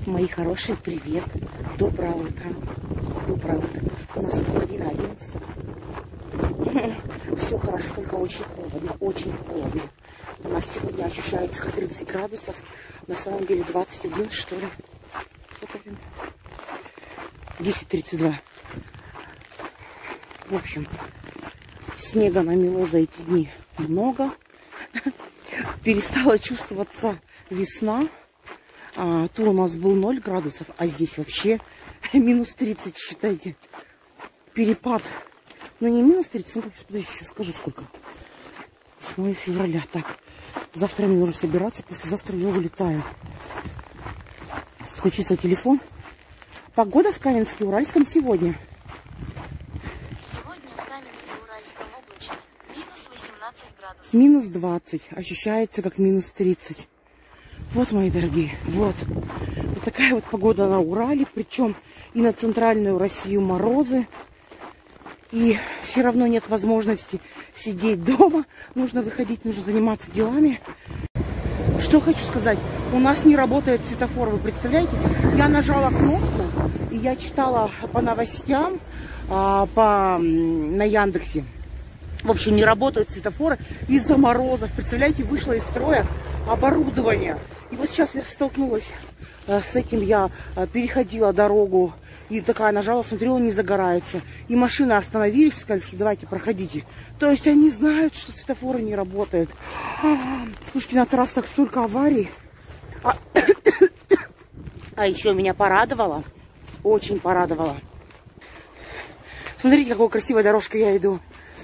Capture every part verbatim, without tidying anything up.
Мои хорошие, привет. Доброе утро. Доброе утро. У нас половина одиннадцатого. Все хорошо, только очень холодно. Очень холодно. У нас сегодня ощущается как тридцать градусов. На самом деле двадцать один, что ли. десять тридцать два. В общем, снега намело за эти дни много. Перестала чувствоваться весна. А, то у нас был ноль градусов, а здесь вообще минус тридцать, считайте. Перепад. Ну не минус тридцать, ну подожди, сейчас скажу сколько. восьмое февраля. Так, завтра мне нужно собираться, послезавтра я улетаю. Включится телефон. Погода в Каменске-Уральском сегодня. Сегодня в Каменске-Уральском облачно. Минус восемнадцать градусов. Минус двадцать. Ощущается как минус тридцать. Вот, мои дорогие, вот. Вот такая вот погода на Урале. Причем и на центральную Россию морозы. И все равно нет возможности сидеть дома. Нужно выходить, нужно заниматься делами. Что хочу сказать. У нас не работает светофор, вы представляете? Я нажала кнопку, и я читала по новостям, по, на Яндексе. В общем, не работают светофоры из-за морозов. Представляете, вышло из строя оборудование. И вот сейчас я столкнулась с этим. Я переходила дорогу и такая нажала, смотрю, он не загорается. И машины остановились, сказали, что давайте, проходите. То есть они знают, что светофоры не работают. Слушайте, на трассах столько аварий. А, а еще меня порадовало, очень порадовало. Смотрите, какой красивой дорожкой я иду.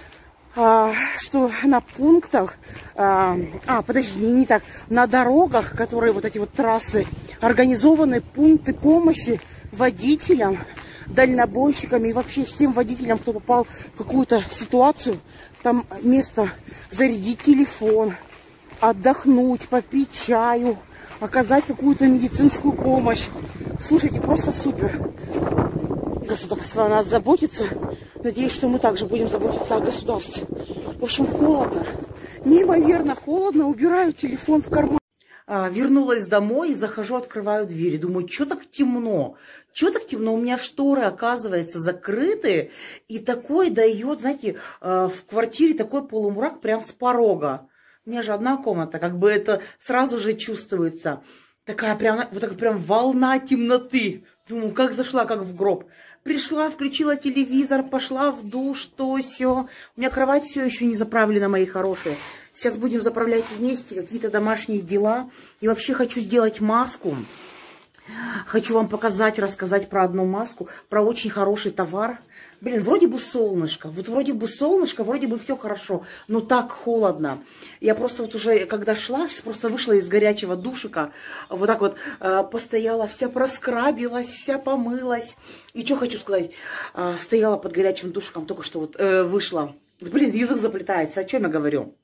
А, что на пунктах, а, а, подожди, не, не так, на дорогах, которые вот эти вот трассы, организованы пункты помощи водителям, дальнобойщикам и вообще всем водителям, кто попал в какую-то ситуацию. Там место зарядить телефон, отдохнуть, попить чаю, оказать какую-то медицинскую помощь. Слушайте, просто супер. Государство о нас заботится. Надеюсь, что мы также будем заботиться о государстве. В общем, холодно. Неимоверно холодно. Убираю телефон в карман. А, вернулась домой, захожу, открываю двери. Думаю, что так темно? Что так темно? У меня шторы, оказывается, закрыты. И такой дает, знаете, в квартире такой полумрак прям с порога. У меня же одна комната, как бы это сразу же чувствуется. Такая прям, вот такая прям волна темноты. Думаю, как зашла, как в гроб. Пришла, включила телевизор, пошла в душ, то сё. У меня кровать все еще не заправлена, мои хорошие. Сейчас будем заправлять вместе какие-то домашние дела. И вообще хочу сделать маску. Хочу вам показать, рассказать про одну маску, про очень хороший товар. Блин, вроде бы солнышко, вот вроде бы солнышко, вроде бы все хорошо, но так холодно. Я просто вот уже, когда шла, просто вышла из горячего душика, вот так вот э, постояла, вся проскрабилась, вся помылась. И что хочу сказать, э, стояла под горячим душиком, только что вот э, вышла. Блин, язык заплетается, о чем я говорю?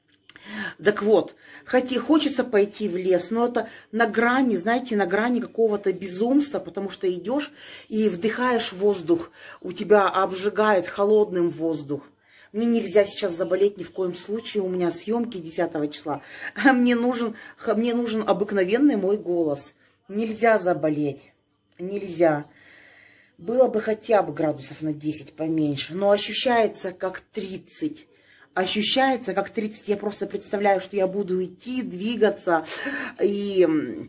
Так вот, хотя хочется пойти в лес, но это на грани, знаете, на грани какого-то безумства, потому что идешь и вдыхаешь воздух, у тебя обжигает холодным воздух. Мне нельзя сейчас заболеть ни в коем случае, у меня съемки десятого числа, а мне нужен, мне нужен обыкновенный мой голос. Нельзя заболеть, нельзя. Было бы хотя бы градусов на десять поменьше, но ощущается как тридцать. Ощущается как тридцать, я просто представляю, что я буду идти, двигаться и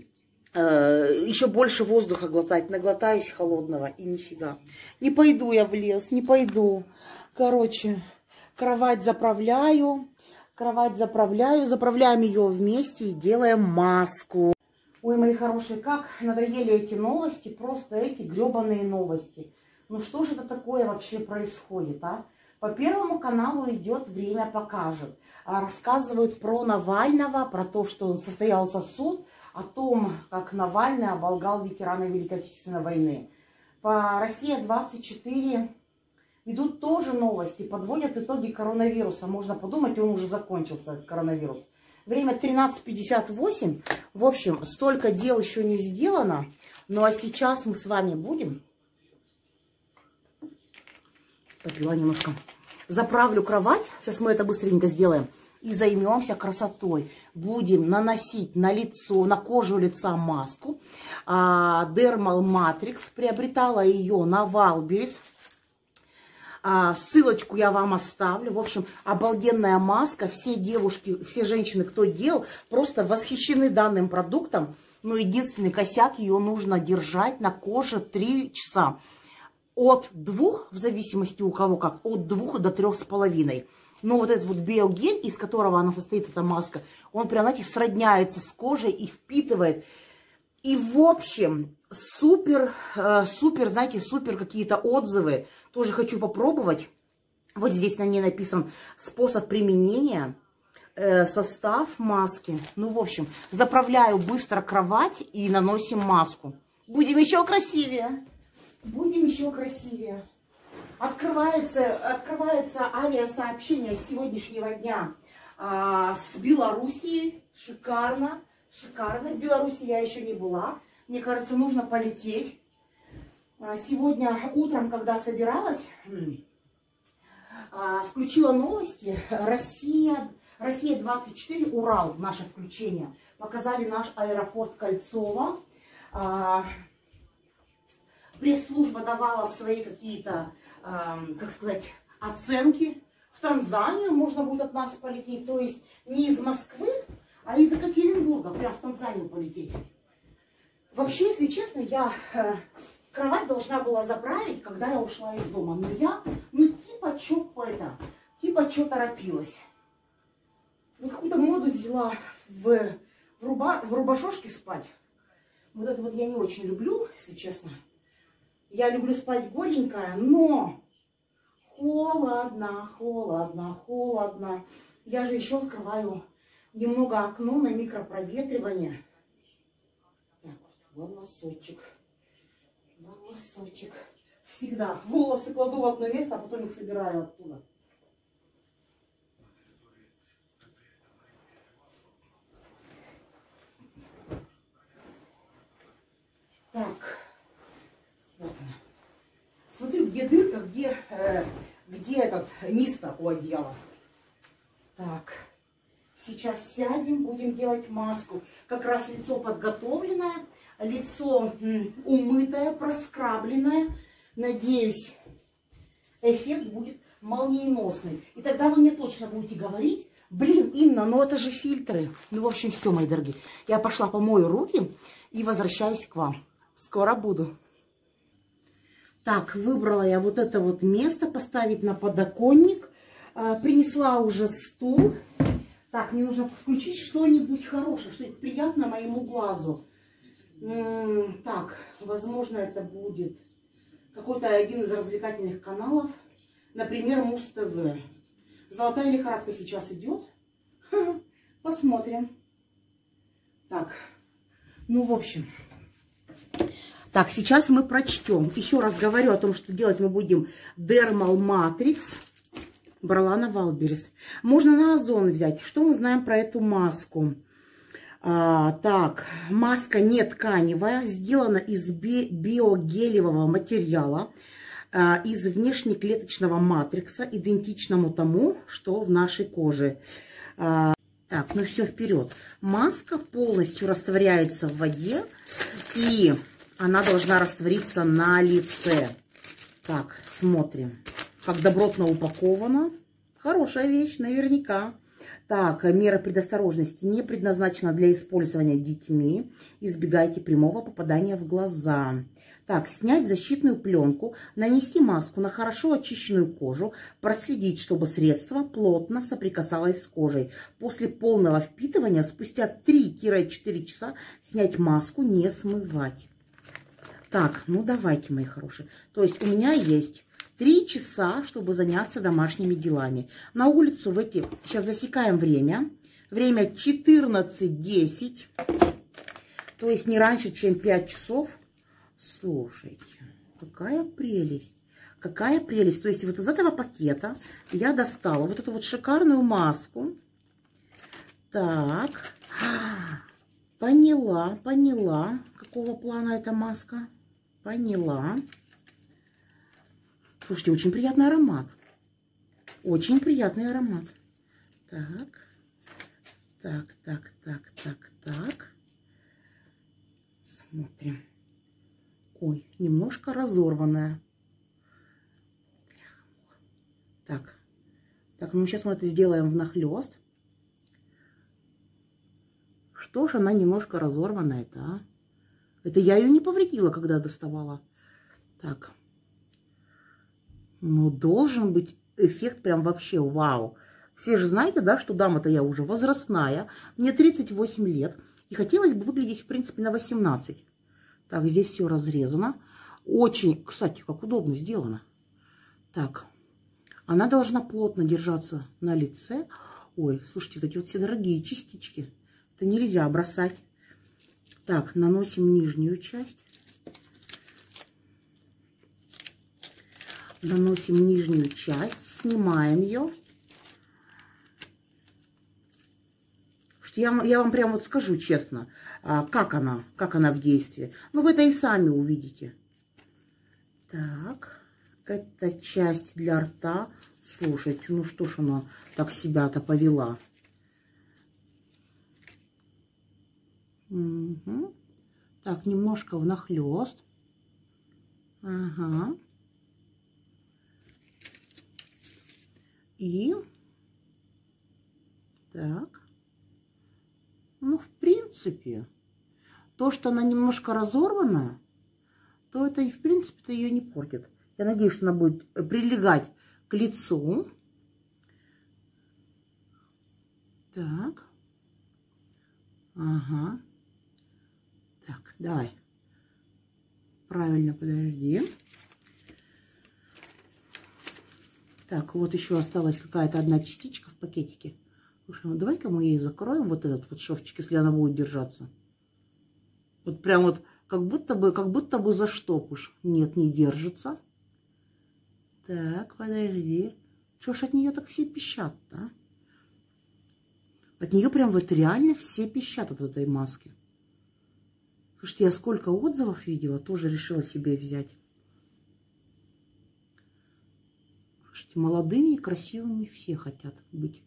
э, еще больше воздуха глотать. Наглотаюсь холодного и нифига. Не пойду я в лес, не пойду. Короче, кровать заправляю, кровать заправляю, заправляем ее вместе и делаем маску. Ой, мои хорошие, как надоели эти новости, просто эти гребаные новости. Ну что же это такое вообще происходит, а? По Первому каналу идет «Время покажет». Рассказывают про Навального, про то, что состоялся суд, о том, как Навальный оболгал ветерана Великой Отечественной войны. По Россия двадцать четыре идут тоже новости, подводят итоги коронавируса. Можно подумать, он уже закончился, этот коронавирус. Время тринадцать пятьдесят восемь. В общем, столько дел еще не сделано. Ну а сейчас мы с вами будем... Попила немножко. Заправлю кровать. Сейчас мы это быстренько сделаем. и займемся красотой. Будем наносить на лицо, на кожу лица маску. Dermal Matrix. Приобретала ее на Валберес. А, ссылочку я вам оставлю. В общем, обалденная маска. Все девушки, все женщины, кто делал, просто восхищены данным продуктом. Но единственный косяк, ее нужно держать на коже три часа. От двух, в зависимости у кого как, от двух до трех с половиной. Но вот этот вот биогель, из которого она состоит, эта маска, он прям, знаете, сродняется с кожей и впитывает. И в общем, супер, э, супер, знаете, супер какие-то отзывы. Тоже хочу попробовать. Вот здесь на ней написан способ применения, э, состав маски. Ну, в общем, заправляю быстро кровать и наносим маску. Будем еще красивее. Будем еще красивее. Открывается, открывается авиасообщение с сегодняшнего дня а, с Белоруссией. Шикарно, шикарно. В Беларуси я еще не была. Мне кажется, нужно полететь. А, сегодня утром, когда собиралась, а, включила новости. Россия, Россия двадцать четыре, Урал, наше включение. Показали наш аэропорт Кольцово. А, Пресс-служба давала свои какие-то, э, как сказать, оценки. В Танзанию можно будет от нас полететь. То есть не из Москвы, а из Екатеринбурга. Прям в Танзанию полететь. Вообще, если честно, я э, кровать должна была заправить, когда я ушла из дома. Но я, ну типа, что это, типа, что торопилась. Вот какую-то моду взяла в, в, руба, в рубашошке спать. Вот это вот я не очень люблю, если честно. Я люблю спать голенькая, но холодно, холодно, холодно. Я же еще открываю немного окно на микропроветривание. Так, вот, волосочек, волосочек. Всегда волосы кладу в одно место, а потом их собираю оттуда. Так. Вот она. Смотрю, где дырка, где, э, где этот низ-то у одеяла. Так, сейчас сядем, будем делать маску. Как раз лицо подготовленное, лицо м, умытое, проскрабленное. Надеюсь, эффект будет молниеносный. И тогда вы мне точно будете говорить: блин, Инна, ну это же фильтры. Ну, в общем, все, мои дорогие. Я пошла помою руки и возвращаюсь к вам. Скоро буду. Так, выбрала я вот это вот место, поставить на подоконник. А, принесла уже стул. Так, мне нужно включить что-нибудь хорошее, что-нибудь приятное моему глазу. М-м, так, возможно, это будет какой-то один из развлекательных каналов. Например, Муз-ТВ. Золотая лихорадка сейчас идет. Ха-ха, посмотрим. Так, ну, в общем... Так, сейчас мы прочтем. Еще раз говорю о том, что делать мы будем Dermal Matrix. Брала на Валберес. Можно на Озон взять. Что мы знаем про эту маску? А, так, маска не тканевая. Сделана из би биогелевого материала. А, из внешнеклеточного матрикса. Идентичному тому, что в нашей коже. А, так, ну все, вперед. Маска полностью растворяется в воде. И... она должна раствориться на лице. Так, смотрим. Как добротно упакована. Хорошая вещь, наверняка. Так, мера предосторожности не предназначена для использования детьми. Избегайте прямого попадания в глаза. Так, снять защитную пленку, нанести маску на хорошо очищенную кожу, проследить, чтобы средство плотно соприкасалось с кожей. После полного впитывания, спустя три-четыре часа, снять маску, не смывать. Так, ну давайте, мои хорошие. То есть у меня есть три часа, чтобы заняться домашними делами. На улицу в эти... Сейчас засекаем время. Время четырнадцать десять. То есть не раньше, чем пять часов. Слушайте, какая прелесть. Какая прелесть. То есть вот из этого пакета я достала вот эту вот шикарную маску. Так. Поняла, поняла, какого плана эта маска. Поняла. Слушайте, очень приятный аромат. Очень приятный аромат. Так. Так, так, так, так, так. Смотрим. Ой, немножко разорванная. Так. Так, ну сейчас мы это сделаем внахлёст. Что ж она немножко разорванная-то, а? Это я ее не повредила, когда доставала. Так. Ну, должен быть эффект прям вообще вау. Все же знаете, да, что дама-то я уже возрастная. Мне тридцать восемь лет. И хотелось бы выглядеть, в принципе, на восемнадцать. Так, здесь все разрезано. Очень, кстати, как удобно сделано. Так. Она должна плотно держаться на лице. Ой, слушайте, вот эти вот все дорогие частички. Это нельзя бросать. Так, наносим нижнюю часть. Наносим нижнюю часть. Снимаем ее. Я, я вам прямо вот скажу честно, как она, как она в действии. Ну, вы это и сами увидите. Так. Это часть для рта. Слушайте, ну что ж она так себя-то повела. Угу. Так, немножко внахлёст. Ага. И... Так. Ну, в принципе, то, что она немножко разорвана, то это и в принципе-то ее не портит. Я надеюсь, что она будет прилегать к лицу. Так. Ага. Так, давай. Правильно, подожди. Так, вот еще осталась какая-то одна частичка в пакетике. Слушай, ну давай-ка мы ей закроем вот этот вот шовчик, если она будет держаться. Вот прям вот как будто бы, как будто бы заштопыш. Нет, не держится. Так, подожди. Что ж от нее так все пищат-то, а? От нее прям вот реально все пищат от этой маски. Слушайте, я сколько отзывов видела, тоже решила себе взять. Слушайте, молодыми и красивыми все хотят быть.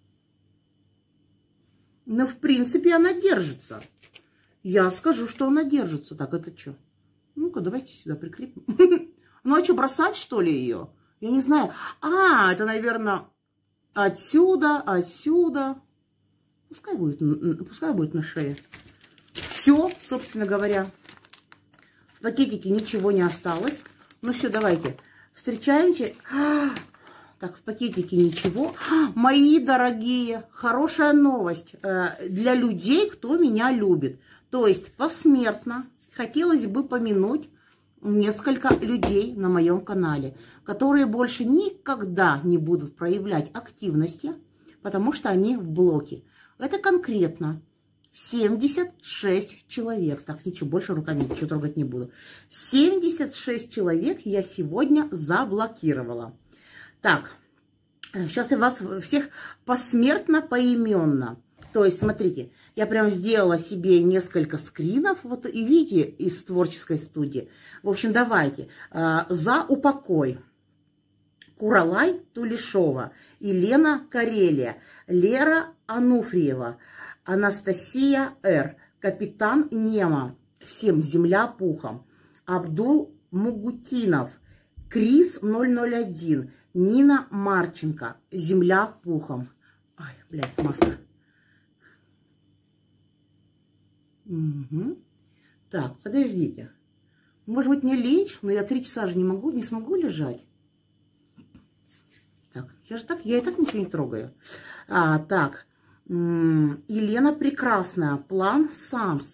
Но в принципе она держится. Я скажу, что она держится. Так, это что? Ну-ка, давайте сюда прикрепим. Ну, а что, бросать, что ли, ее? Я не знаю. А, это, наверное, отсюда, отсюда. Пускай будет, пускай будет на шее. Все, собственно говоря. В пакетике ничего не осталось. Ну, все, давайте. Встречаемся. Так, в пакетике ничего. Мои дорогие, хорошая новость для людей, кто меня любит. То есть посмертно хотелось бы помянуть несколько людей на моем канале, которые больше никогда не будут проявлять активности, потому что они в блоке. Это конкретно семьдесят шесть человек. Так, ничего, больше руками ничего трогать не буду. семьдесят шесть человек я сегодня заблокировала. Так, сейчас я вас всех посмертно, поименно. То есть, смотрите, я прям сделала себе несколько скринов, вот и видите, из творческой студии. В общем, давайте. За упокой. Куралай Тулешова, Елена Карелия, Лера Ануфриева, Анастасия Р, Капитан Нема, всем земля пухом, Абдул Мугутинов, Крис ноль ноль один, Нина Марченко, земля пухом. Ай, блядь, маска. Угу. Так, подождите. Может быть, мне лечь, но я три часа же не могу, не смогу лежать. Так, я же так, я и так ничего не трогаю. А, так, Елена Прекрасная, План Самс.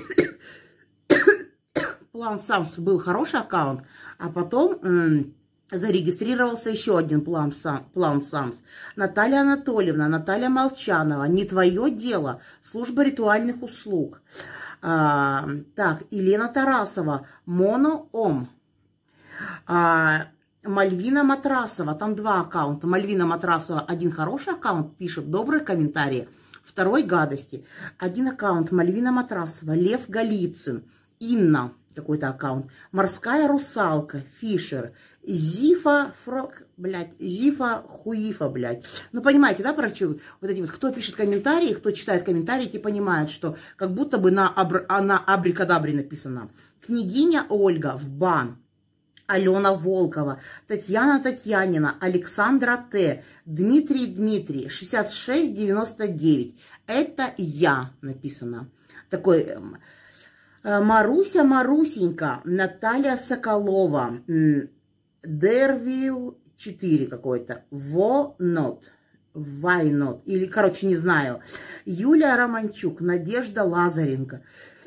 План Самс был хороший аккаунт, а потом зарегистрировался еще один План, Сам, План Самс. Наталья Анатольевна, Наталья Молчанова, Не твое дело, служба ритуальных услуг. А, так, Елена Тарасова, Моноом. А, Мальвина Матрасова, там два аккаунта. Мальвина Матрасова, один хороший аккаунт, пишет добрые комментарии, второй гадости. Один аккаунт Мальвина Матрасова, Лев Голицын, Инна, какой-то аккаунт. Морская русалка, Фишер, Зифа, Фрок, блядь, Зифа, Хуифа, блядь. Ну, понимаете, да, про что? Вот эти вот, кто пишет комментарии, кто читает комментарии, те понимают, что как будто бы на, абр, на абрикадабре написано. Княгиня Ольга в бан. Алена Волкова, Татьяна Татьянина, Александра Т, Дмитрий Дмитрий, шестьдесят шесть девяносто девять. Это я написано. Такой Маруся Марусенька, Наталья Соколова, Дервил четыре какой-то, Во Нот, Why Not, или, короче, не знаю. Юлия Романчук, Надежда Лазаренко,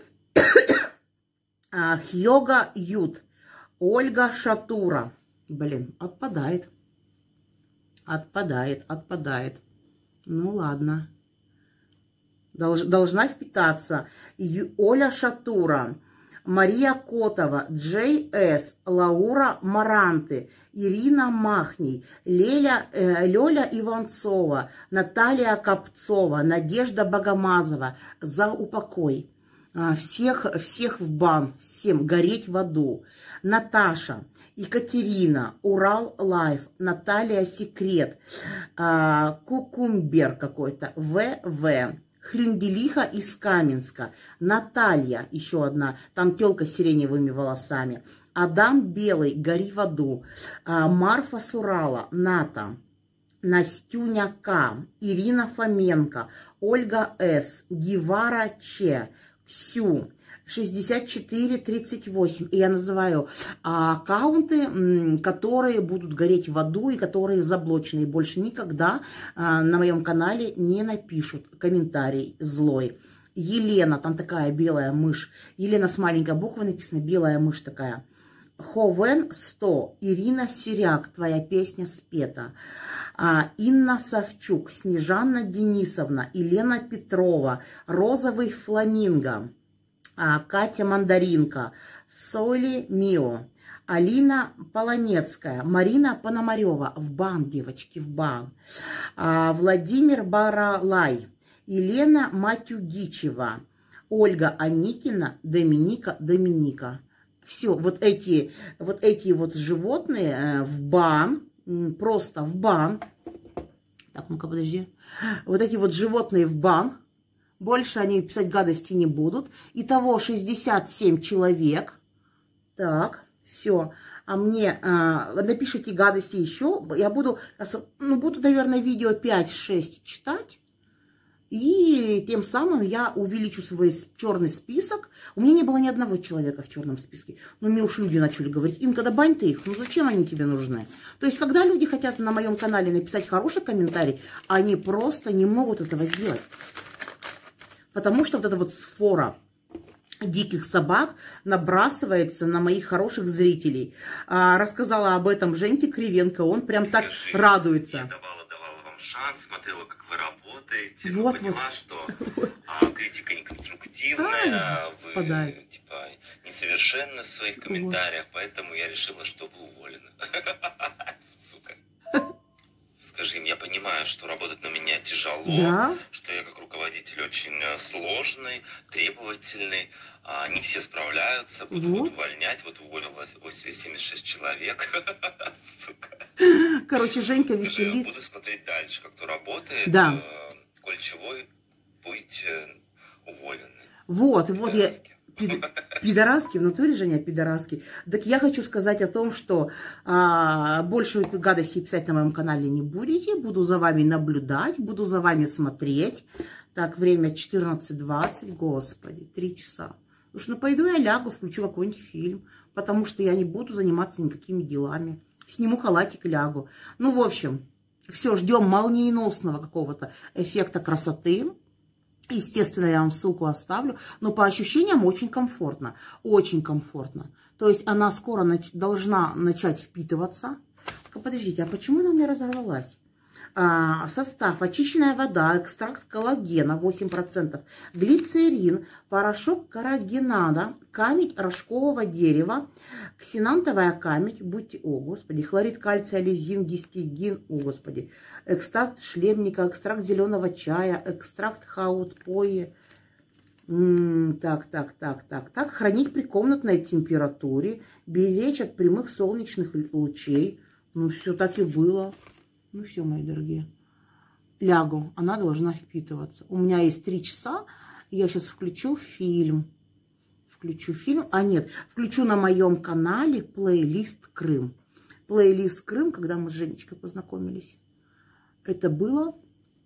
Хьога Ют, Ольга Шатура. Блин, отпадает. Отпадает, отпадает. Ну ладно. Долж, должна впитаться. Ю, Оля Шатура. Мария Котова. Джей Эс. Лаура Маранты. Ирина Махний. Леля, э, Лёля Иванцова. Наталья Копцова. Надежда Богомазова. За упокой. Всех, всех в бан, всем гореть в аду. Наташа, Екатерина, Урал Лайф, Наталья Секрет, а, Кукумбер какой-то, ВВ, Хрюмбелиха из Каменска, Наталья, еще одна, там телка с сиреневыми волосами, Адам Белый, гори в аду, а, Марфа Сурала, Ната, Настюня К, Ирина Фоменко, Ольга С, Гевара Ч, Ксю, шестьдесят четыре тридцать восемь. И я называю а, аккаунты, которые будут гореть в аду и которые заблочены. И больше никогда а, на моем канале не напишут комментарий злой. Елена, там такая белая мышь. Елена с маленькой буквы написано, белая мышь такая. Ховен сто, Ирина Сиряк, твоя песня спета. А, Инна Савчук, Снежанна Денисовна, Елена Петрова, Розовый фламинго, а, Катя Мандаринка, Соли Мио, Алина Полонецкая, Марина Пономарева, в бан, девочки, в бан, а, Владимир Баралай, Елена Матюгичева, Ольга Аникина, Доминика Доминика. Все, вот эти вот, эти вот животные э, в бан. Просто в бан. Так, ну-ка, подожди. Вот эти вот животные в бан. Больше они писать гадости не будут. Итого шестьдесят семь человек. Так, все. А мне э, напишите гадости еще. Я буду, ну, буду, наверное, видео пять-шесть читать. И тем самым я увеличу свой черный список. У меня не было ни одного человека в черном списке. Но мне уж люди начали говорить, Инка, да бань ты их, ну зачем они тебе нужны? То есть, когда люди хотят на моем канале написать хороший комментарий, они просто не могут этого сделать. Потому что вот эта вот сфора диких собак набрасывается на моих хороших зрителей. А, рассказала об этом Женьке Кривенко, он прям так радуется. Шанс, смотрела, как вы работаете, вот, поняла, вот. что а, критика неконструктивная, а, вы спадает. типа несовершенны в своих комментариях, вот. Поэтому я решила, что вы уволены. Сука. Скажи им, я понимаю, что работать на меня тяжело, да? Что я как руководитель очень сложный, требовательный, а не все справляются, буду вот. Вот увольнять, вот уволила семьдесят шесть человек, сука. Короче, Женька веселит. Буду смотреть дальше, как кто работает, да. э, коль чего будете уволены. Вот, и вот я... Пидораски, в натуре, Женя, пидораски. Так я хочу сказать о том, что а, больше вы гадостей писать на моем канале не будете. Буду за вами наблюдать, буду за вами смотреть. Так, время четырнадцать двадцать, господи, три часа. Уж ну пойду я лягу, включу какой-нибудь фильм, потому что я не буду заниматься никакими делами. Сниму халатик, лягу. Ну, в общем, все, ждем молниеносного какого-то эффекта красоты. Естественно, я вам ссылку оставлю, но по ощущениям очень комфортно, очень комфортно. То есть она скоро нач должна начать впитываться. Подождите, а почему она у меня разорвалась? А, состав: очищенная вода, экстракт коллагена восемь процентов, глицерин, порошок каррагенада, камедь рожкового дерева, ксенантовая камедь, будьте, о господи, хлорид кальция, лизин, гистидин, о господи, экстракт шлемника, экстракт зеленого чая, экстракт хаутпои. М-м, так, так, так, так, так. Хранить при комнатной температуре, беречь от прямых солнечных лучей. Ну, все так и было. Ну, все, мои дорогие. Лягу, она должна впитываться. У меня есть три часа, я сейчас включу фильм. Включу фильм, а нет, включу на моем канале плейлист Крым. Плейлист Крым, когда мы с Женечкой познакомились. Это было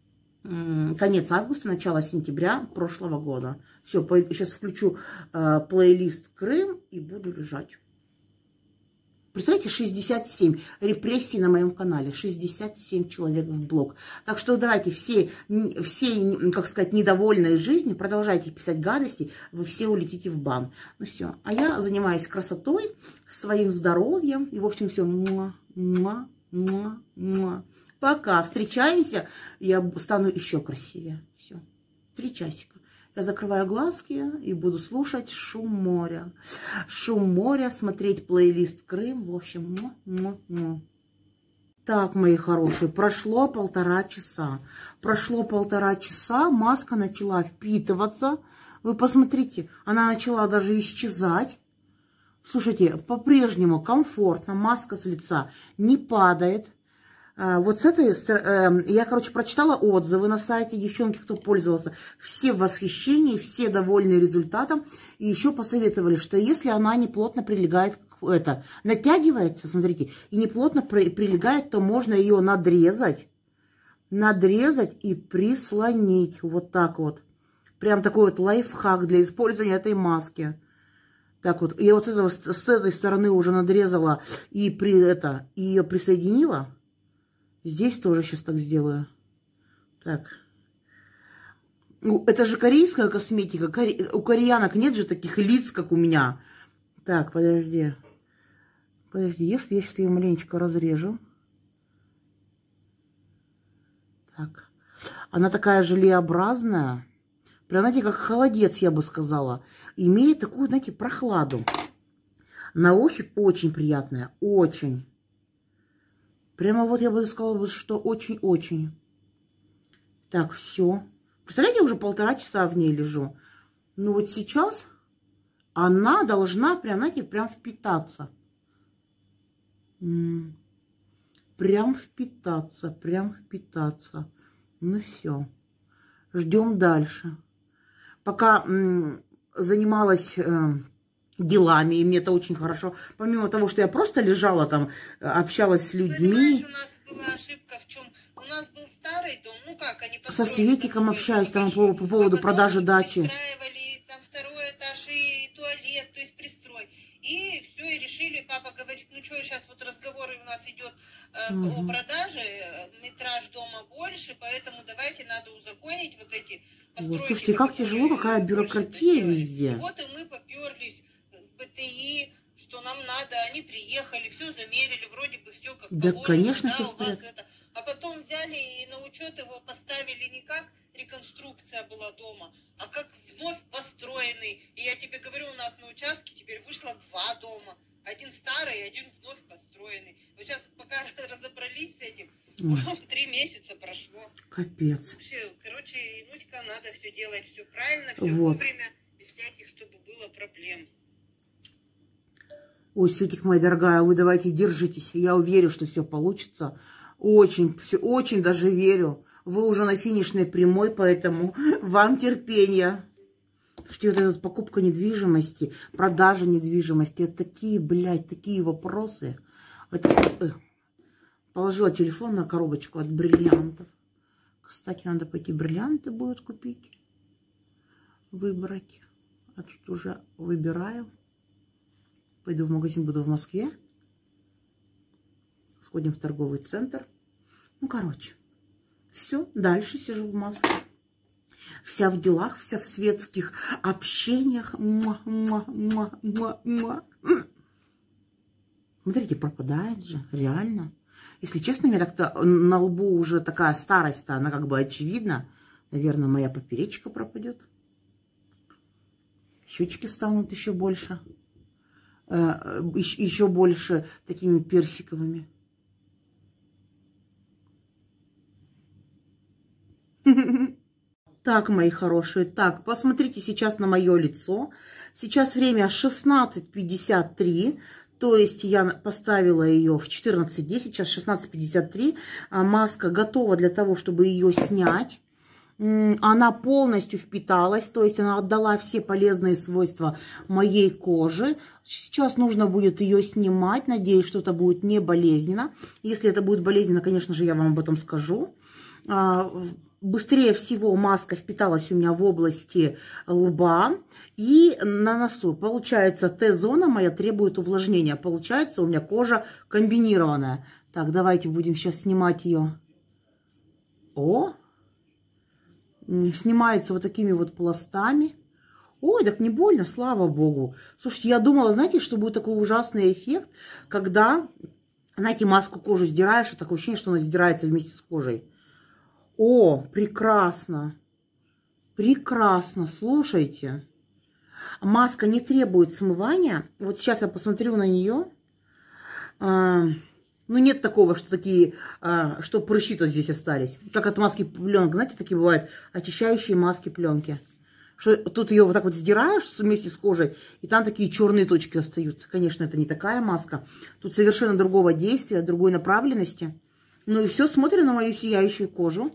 конец августа, начало сентября прошлого года. Все, сейчас включу э, плейлист Крым и буду лежать. Представляете, шестьдесят семь репрессий на моем канале, шестьдесят семь человек в блог. Так что давайте все, все, как сказать, недовольные жизнью, продолжайте писать гадости, вы все улетите в бан. Ну все, а я занимаюсь красотой, своим здоровьем и, в общем, все. Муа, муа, муа, муа. Пока встречаемся, я стану еще красивее. Все, три часика. Я закрываю глазки и буду слушать шум моря. Шум моря, смотреть плейлист Крым. В общем, му, му, му. Так, мои хорошие, прошло полтора часа. Прошло полтора часа, маска начала впитываться. Вы посмотрите, она начала даже исчезать. Слушайте, по-прежнему комфортно, маска с лица не падает. Вот с этой, я, короче, прочитала отзывы на сайте, девчонки, кто пользовался, все в восхищении, все довольны результатом. И еще посоветовали, что если она не плотно прилегает, это, натягивается, смотрите, и не плотно прилегает, то можно ее надрезать, надрезать и прислонить. Вот так вот. Прям такой вот лайфхак для использования этой маски. Так вот, я вот с, этого, с этой стороны уже надрезала и, при, это, и ее присоединила. Здесь тоже сейчас так сделаю. Так. Ну, это же корейская косметика. Коре... У кореянок нет же таких лиц, как у меня. Так, подожди. Подожди, если я сейчас ее маленечко разрежу. Так. Она такая желеобразная. Прям, знаете, как холодец, я бы сказала. Имеет такую, знаете, прохладу. На ощупь очень приятная. Очень. Прямо вот я бы сказала, что очень-очень. Так, все. Представляете, я уже полтора часа в ней лежу. Ну вот сейчас она должна прям, знаете, прям впитаться. М-м. Прям впитаться, прям впитаться. Ну все. Ждем дальше. Пока м, занималась... Э, делами, и мне это очень хорошо. Помимо того, что я просто лежала там, общалась с людьми. Понимаешь, у нас была ошибка в чем? У нас был старый дом, ну как, они со Светиком общаюсь там по, по поводу а продажи дачи. Пристраивали там второй этаж и туалет, то есть пристрой. И все, и решили, папа говорит, ну что, сейчас вот разговоры у нас идет э, угу. о продаже, метраж дома больше, поэтому давайте надо узаконить вот эти постройки. Вот, слушайте, как тяжело, какая бюрократия везде. Вот и мы поперлись. БТИ, что нам надо, они приехали, все замерили, вроде бы все как да, положено, конечно, да, все у вас это. А потом взяли и на учет его поставили не как реконструкция была дома, а как вновь построенный. И я тебе говорю, у нас на участке теперь вышло два дома. Один старый, один вновь построенный. Вот сейчас пока разобрались с этим, три месяца прошло. Капец. Вообще, короче, Нуська, надо все делать, все правильно, все вот. вовремя, без всяких, чтобы было проблем. Ой, Светик, моя дорогая, вы давайте держитесь. Я уверен, что все получится. Очень, все, очень даже верю. Вы уже на финишной прямой, поэтому вам терпения. Что вот эта покупка недвижимости, продажа недвижимости, это такие, блядь, такие вопросы. Это, э, положила телефон на коробочку от бриллиантов. Кстати, надо пойти бриллианты будет купить, выбрать. А тут уже выбираю. Пойду в магазин, буду в Москве. Сходим в торговый центр. Ну, короче, все. Дальше сижу в Москве. Вся в делах, вся в светских общениях. Муа, муа, муа, муа, муа. Смотрите, пропадает же, реально. Если честно, у меня так-то на лбу уже такая старость-то, она как бы очевидна. Наверное, моя поперечка пропадет. Щечки станут еще больше. Еще больше такими персиковыми. Так, мои хорошие, так, посмотрите сейчас на мое лицо. Сейчас время шестнадцать пятьдесят три, то есть я поставила ее в четырнадцать десять, сейчас шестнадцать пятьдесят три. Маска готова для того, чтобы ее снять. Она полностью впиталась, то есть она отдала все полезные свойства моей коже. Сейчас нужно будет ее снимать. Надеюсь, что это будет не болезненно. Если это будет болезненно, конечно же, я вам об этом скажу. Быстрее всего маска впиталась у меня в области лба и на носу. Получается, Т-зона моя требует увлажнения. Получается, у меня кожа комбинированная. Так, давайте будем сейчас снимать ее. О! Снимается вот такими вот пластами. Ой, так не больно, слава богу. Слушайте, я думала, знаете, что будет такой ужасный эффект, когда, знаете, маску кожи сдираешь, и такое ощущение, что она сдирается вместе с кожей. О, прекрасно. Прекрасно, слушайте. Маска не требует смывания. Вот сейчас я посмотрю на нее. А, ну, нет такого, что такие, а, что прыщи-то здесь остались. Как от маски пленки. Знаете, такие бывают очищающие маски пленки. Что тут ее вот так вот сдираешь вместе с кожей, и там такие черные точки остаются. Конечно, это не такая маска. Тут совершенно другого действия, другой направленности. Ну и все, смотрим на мою сияющую кожу.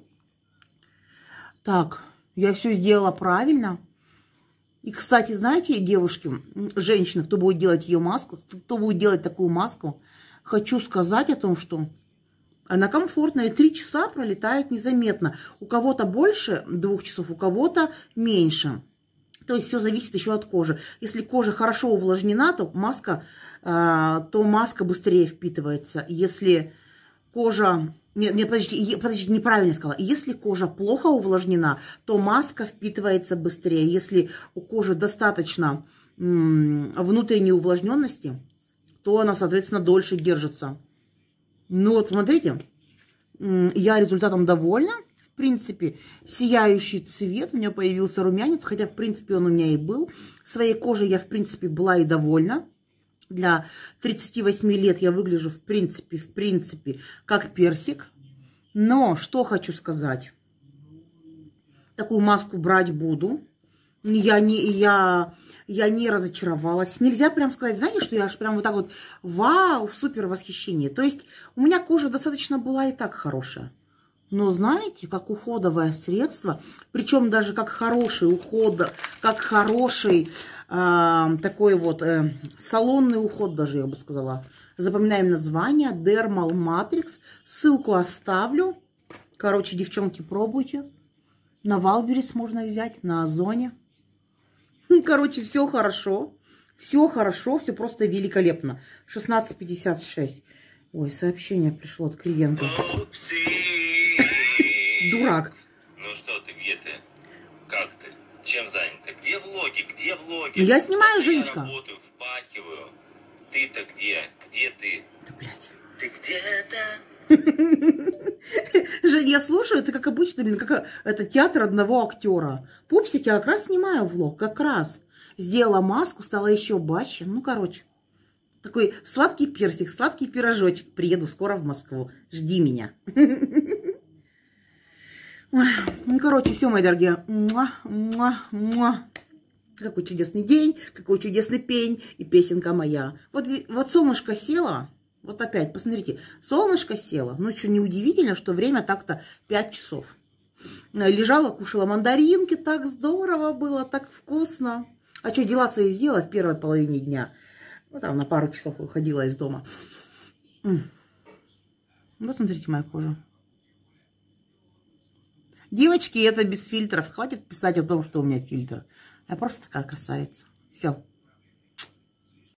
Так, я все сделала правильно. И, кстати, знаете, девушки, женщины, кто будет делать ее маску, кто будет делать такую маску, хочу сказать о том, что она комфортная. Три часа пролетает незаметно. У кого-то больше двух часов, у кого-то меньше. То есть все зависит еще от кожи. Если кожа хорошо увлажнена, то маска, то маска быстрее впитывается. Если кожа... Нет, нет, подождите, подождите, неправильно сказала. Если кожа плохо увлажнена, то маска впитывается быстрее. Если у кожи достаточно м, внутренней увлажненности, то она, соответственно, дольше держится. Ну вот, смотрите, м, я результатом довольна. В принципе, сияющий цвет, у меня появился румянец, хотя, в принципе, он у меня и был. Своей кожей я, в принципе, была и довольна. Для тридцати восьми лет я выгляжу, в принципе, в принципе, как персик. Но что хочу сказать. Такую маску брать буду. Я не, я, я не разочаровалась. Нельзя прям сказать, знаете, что я аж прям вот так вот, вау, супер восхищение. То есть у меня кожа достаточно была и так хорошая. Но знаете, как уходовое средство, причем даже как хороший уход, как хороший э, такой вот э, салонный уход даже, я бы сказала. Запоминаем название Dermal Matrix. Ссылку оставлю. Короче, девчонки, пробуйте. На Валберес можно взять, на Озоне. Короче, все хорошо. Все хорошо, все просто великолепно. шестнадцать пятьдесят шесть. Ой, сообщение пришло от клиента. Дурак. Ну что ты, где ты? Как ты? Чем занята? Где влоги? Где влоги? Я снимаю, я Женечка. Я работаю, впахиваю. Ты-то где? Где ты? Да, блядь. Ты где-то? Жень, я слушаю, это как обычно, блин, как это театр одного актера. Пупсик, я как раз снимаю влог, как раз. Сделала маску, стала еще баще. Ну, короче, такой сладкий персик, сладкий пирожочек. Приеду скоро в Москву. Жди меня. Ну, короче, все, мои дорогие. Муа, муа, муа. Какой чудесный день, какой чудесный пень и песенка моя. Вот, вот солнышко село, вот опять, посмотрите, солнышко село. Ну, что, неудивительно, что время так-то пять часов. Лежала, кушала мандаринки, так здорово было, так вкусно. А что, дела свои сделала в первой половине дня? Ну, там на пару часов уходила из дома. Вот, смотрите, моя кожа. Девочки, это без фильтров. Хватит писать о том, что у меня фильтр. Я просто такая красавица. Все.